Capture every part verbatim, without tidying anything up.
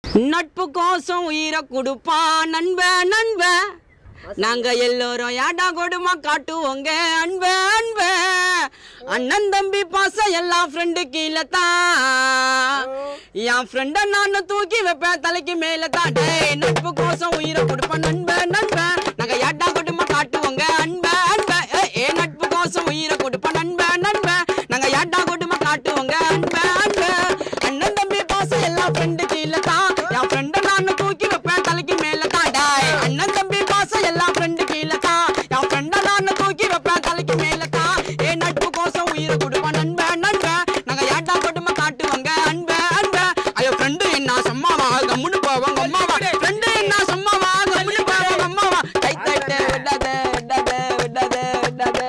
நட்பு கோசம் உயிரை கொடுப்பான் நண்ப நண்ப நாங்க எல்லோரும் யாடா கொடுமா காட்டுவோங்க அன்ப அன்ப அண்ணன் தம்பி பாசம் எல்லாம் ஃப்ரெண்டு கீழே தான் என் ஃப்ரெண்ட நானும் தூக்கி வைப்பேன் தலைக்கு மேல தான் டேய் நட்பு கோசம் உயிரை கொடுப்பான் நண்ப நண்ப நாங்க யாடா கொடுமா காட்டுவோங்க அன்ப அன்ப ஏ நட்பு கோசம் உயிரை கொடுப்பான் நண்ப நண்ப நாங்க யாடா கொடுமா காட்டுவோங்க அன்ப அன்ப அண்ணன் தம்பி பாசம் எல்லாம் ஃப்ரெண்டு கீழே தான் என் ஃப்ரெண்ட நானும் தூக்கி வைப்பேன் தலைக்கு மேல தான் டேய் அண்ணன் தம்பி பாசம் எல்லாம் ஃப்ரெண்டு கீழே தான் என் ஃப்ரெண்ட நானும் தூக்கி வைப்பேன் தலைக்கு மேல தான் ஏ நட்பு கோசம் உயிரை கொடுப்பான் நண்ப நண்ப நாங்க யாட்டா கொடுமை காட்டுவாங்க அன்ப அன்ப ஐயோ ஃப்ரெண்டு என்ன சம்மாவா கம்முன்னு போவாங்க அம்மாவா ஃப்ரெண்டு என்ன சம்மாவா கம்முன்னு போவாங்க அம்மாவா கை தட்டு விடாதே விடாதே விடாதே விடாதே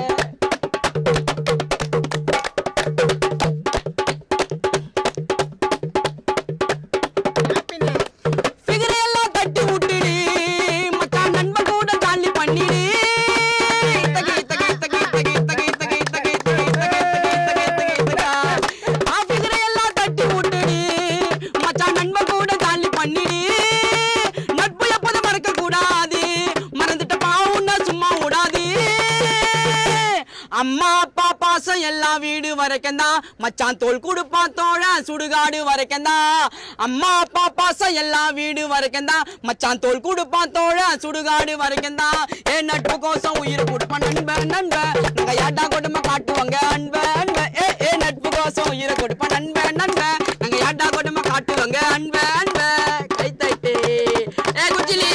அம்மா அப்பா பாசம் எல்லா வீடு வரைக்கும் தான் மச்சான் தோல் கொடுப்பான் தோழ சுடுகாடு வரைக்கும் தான் அம்மா அப்பா பாசம் எல்லா வீடு வரைக்கும் தான் மச்சான் தோல் கொடுப்பான் தோழ சுடுகாடு வரைக்கும் தான் ஏ நட்பு கோசம் உயிர் கொடுப்பான் நண்ப நண்ப நாங்க யாட்டா கொடுமை காட்டுவாங்க அன்ப அன்ப ஏ ஏ நட்பு கோசம் உயிரை கொடுப்பான் நண்ப நண்ப நாங்க யாட்டா கொடுமை காட்டுவாங்க அன்ப அன்ப கை தட்டு ஏ குச்சிலி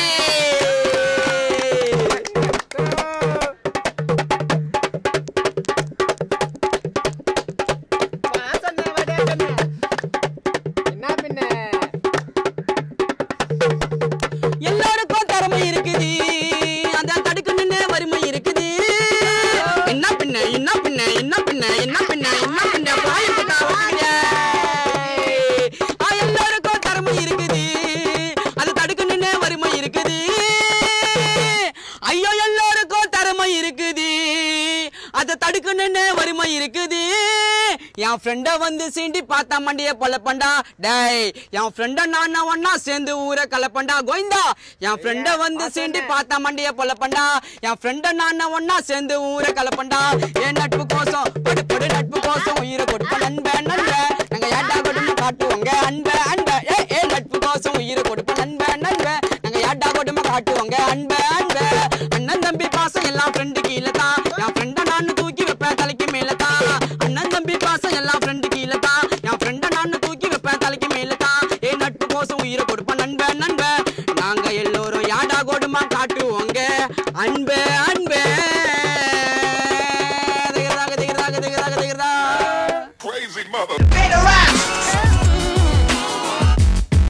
எல்லாருக்கும் திறமை இருக்குது அத தடுக்கணும்னு வறுமை இருக்குது என்ன பின்ன என்ன பின்ன என்ன பின்ன என்ன பின்ன என்ன பின்ன எல்லாருக்கும் திறமை இருக்குது அது தடுக்கணும்னு வறுமை இருக்குது ஐயோ எல்லாருக்கும் திறமை இருக்குது அதை தடுக்கணும்னு வறுமை இருக்குது என் ஃப்ரெண்ட வந்து சீண்டி பார்த்தா மண்டிய பொலப்பண்டா டேய் என் ஃப்ரெண்ட நானா ஒன்னா சேர்ந்து ஊரை கலப்பண்டா கோவிந்தா என் ஃப்ரெண்ட வந்து சீண்டி பார்த்தா மண்டிய பொலப்பண்டா என் ஃப்ரெண்ட நானா ஒன்னா சேர்ந்து ஊரை கலப்பண்டா என் நட்பு கோசம் படு படு நட்பு கோசம் உயிரை கொடுப்ப நண்ப நண்ப நாங்க யாட்டா கொடுமை காட்டுவோங்க அன்ப அன்ப ஏ ஏ நட்பு கோசம் உயிரை கொடுப்ப நண்ப நண்ப நாங்க யாட்டா கொடுமை காட்டுவோங்க அன்ப அன்ப அண்ணன் தம்பி பாசம் எல்லாம் ஃப்ரெண்டு கீழே தான் என் ஃப்ரெண்ட நானும் தூக்கி வைப்பேன் தலைக்கு மேல தான் அண்ணன் தம்பி பாசம் எல்லாம் ஃப்ரெண்டு கீழே தான் என் ஃப்ரெண்ட நானும் தூக்கி வைப்பேன் தலைக்கு மேல தான் ஏ நட்பு கோசம் உயிரை கொடுப்பேன் நண்ப நண்ப நாங்க எல்லோரும் யாடா கொடுமா காட்டுவோங்க அன்ப அன்ப திகராக திகராக திகராக திகரா